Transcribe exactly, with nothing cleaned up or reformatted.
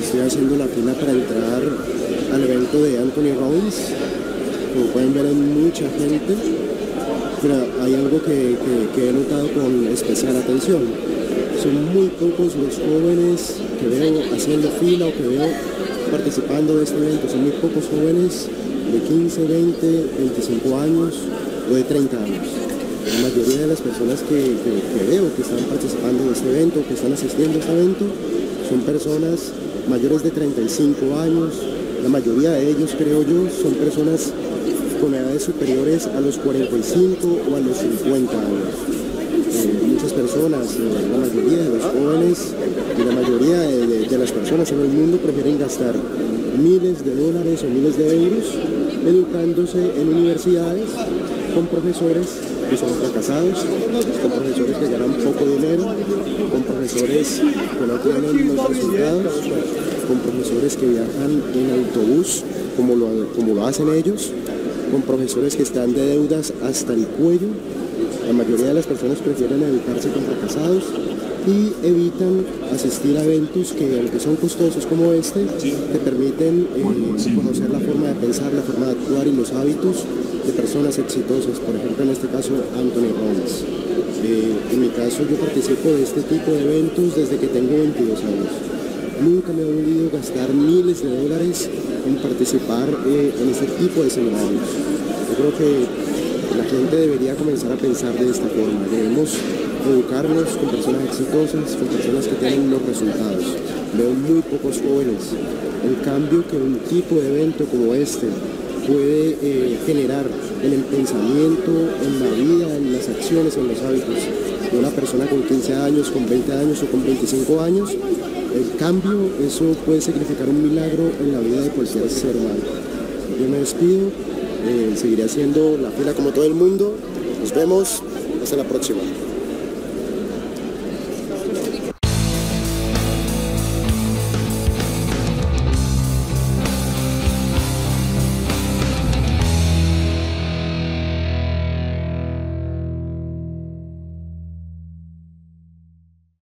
estoy haciendo la fila para entrar al evento de Anthony Robbins. Como pueden ver, hay mucha gente, pero hay algo que, que, que he notado con especial atención. Son muy pocos los jóvenes que veo haciendo fila o que veo participando de este evento. Son muy pocos jóvenes de quince, veinte, veinticinco años o de treinta años. La mayoría de las personas que, que, que veo que están participando de este evento, que están asistiendo a este evento, son personas mayores de treinta y cinco años. La mayoría de ellos, creo yo, son personas con edades superiores a los cuarenta y cinco o a los cincuenta años. Eh, muchas personas, eh, la mayoría de los jóvenes y la mayoría de, de, de las personas en el mundo prefieren gastar miles de dólares o miles de euros educándose en universidades con profesores que son fracasados, con profesores que ganan poco dinero, con profesores que no tienen los resultados, con profesores que viajan en autobús como lo, como lo hacen ellos, con profesores que están de deudas hasta el cuello. La mayoría de las personas prefieren educarse con fracasados y evitan asistir a eventos que, aunque son costosos como este, te permiten eh, conocer la forma de pensar, la forma de actuar y los hábitos de personas exitosas. Por ejemplo, en este caso, Anthony Robbins. Eh, en mi caso, yo participo de este tipo de eventos desde que tengo veintidós años. Nunca me ha dolido gastar miles de dólares en participar eh, en este tipo de seminarios. Yo creo que la gente debería comenzar a pensar de esta forma. Debemos educarnos con personas exitosas, con personas que tienen los resultados. Veo muy pocos jóvenes. El cambio que un tipo de evento como este puede eh, generar en el pensamiento, en la vida, en las acciones, en los hábitos de una persona con quince años, con veinte años o con veinticinco años, el cambio, eso puede significar un milagro en la vida de cualquier ser humano. Yo me despido, eh, seguiré haciendo la fila como todo el mundo. Nos vemos, hasta la próxima.